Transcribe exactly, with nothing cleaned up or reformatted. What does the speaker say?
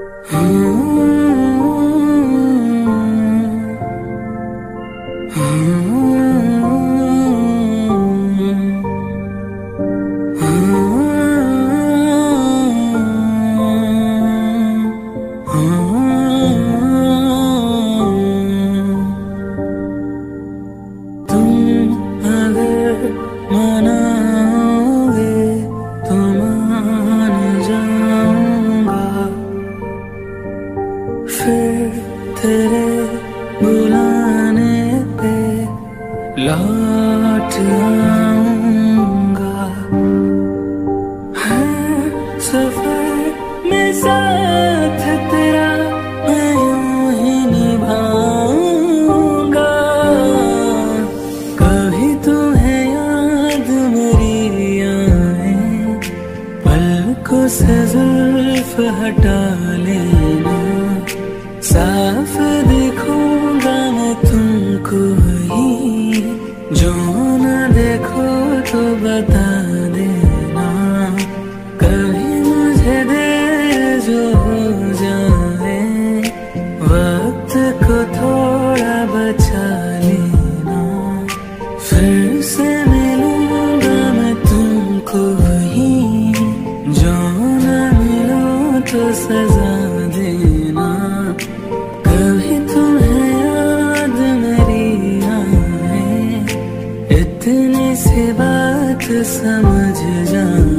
फिर तेरे बुलाने पे लौट आऊंगा। है सफर में साथ तेरा मैं यूं ही निभाऊंगा। कभी तुम्हें याद मेरी आए, पलकों से जुल्फ हटा लेना। साफ देखूंगा मैं तुमको ही, जो न देखो तो बता देना। कभी मुझे देर जो हो जाए, वक्त को थोड़ा बचा लेना। फिर से मिलूंगा मैं तुमको ही, जो न मिलो तो सजा देना। कभी तुम्हें याद मेरी आए, इतनी सी बात समझ जाना।